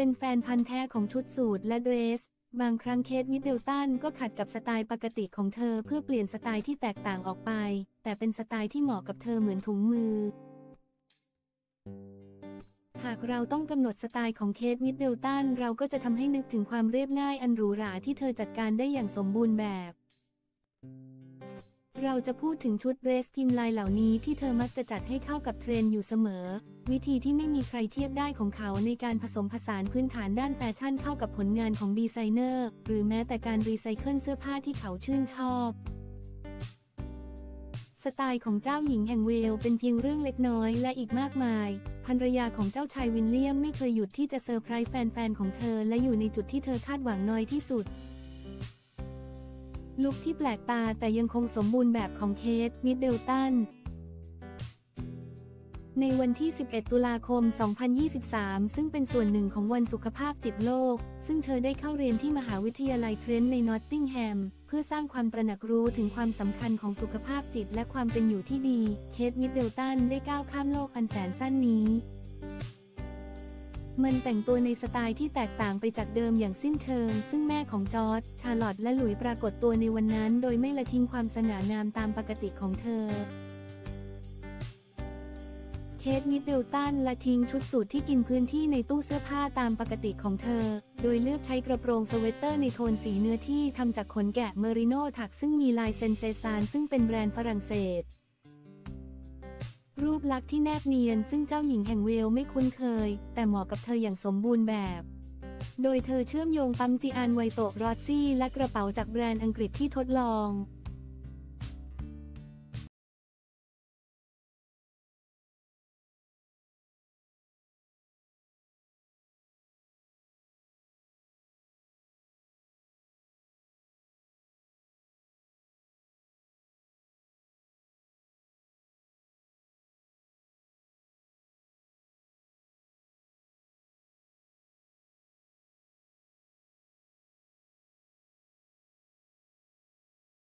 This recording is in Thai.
เป็นแฟนพันธุ์แท้ของชุดสูทและเดรสบางครั้งเคทมิดเดิลตันก็ขัดกับสไตล์ปกติของเธอเพื่อเปลี่ยนสไตล์ที่แตกต่างออกไปแต่เป็นสไตล์ที่เหมาะกับเธอเหมือนถุงมือหากเราต้องกำหนดสไตล์ของเคทมิดเดิลตันเราก็จะทำให้นึกถึงความเรียบง่ายอันหรูหราที่เธอจัดการได้อย่างสมบูรณ์แบบเราจะพูดถึงชุดเดรสพิมพ์ลายเหล่านี้ที่เธอมักจะจัดให้เข้ากับเทรนด์อยู่เสมอวิธีที่ไม่มีใครเทียบได้ของเขาในการผสมผสานพื้นฐานด้านแฟชั่นเข้ากับผลงานของดีไซเนอร์หรือแม้แต่การรีไซเคิลเสื้อผ้าที่เขาชื่นชอบสไตล์ของเจ้าหญิงแห่งเวลส์เป็นเพียงเรื่องเล็กน้อยและอีกมากมายภรรยาของเจ้าชายวิลเลียมไม่เคยหยุดที่จะเซอร์ไพรส์แฟนๆของเธอและอยู่ในจุดที่เธอคาดหวังน้อยที่สุดลุคที่แปลกตาแต่ยังคงสมบูรณ์แบบของเคทมิดเดิลตันในวันที่ 11 ตุลาคม 2023 ซึ่งเป็นส่วนหนึ่งของวันสุขภาพจิตโลกซึ่งเธอได้เข้าเรียนที่มหาวิทยาลัยเทรนต์ในนอตติงแฮมเพื่อสร้างความตระหนักรู้ถึงความสำคัญของสุขภาพจิตและความเป็นอยู่ที่ดีเคทมิดเดิลตันได้ก้าวข้ามโลกอันแสนสั้นนี้มันแต่งตัวในสไตล์ที่แตกต่างไปจากเดิมอย่างสิ้นเชิงซึ่งแม่ของจอร์จชาร์ลอตและหลุยส์ปรากฏตัวในวันนั้นโดยไม่ละทิ้งความสง่างามตามปกติของเธอเคทมิดเดิลตันละทิ้งชุดสูทที่กินพื้นที่ในตู้เสื้อผ้าตามปกติของเธอโดยเลือกใช้กระโปรงสเวตเตอร์ในโทนสีเนื้อที่ทำจากขนแกะเมอริโนถักซึ่งมีลายเซนเซซานซึ่งเป็นแบรนด์ฝรั่งเศสรูปลักษณ์ที่แนบเนียนซึ่งเจ้าหญิงแห่งเวลส์ไม่คุ้นเคยแต่เหมาะกับเธออย่างสมบูรณ์แบบโดยเธอเชื่อมโยงปั๊มจีอานไวโตะรอสซี่และกระเป๋าจากแบรนด์อังกฤษที่ทดลอง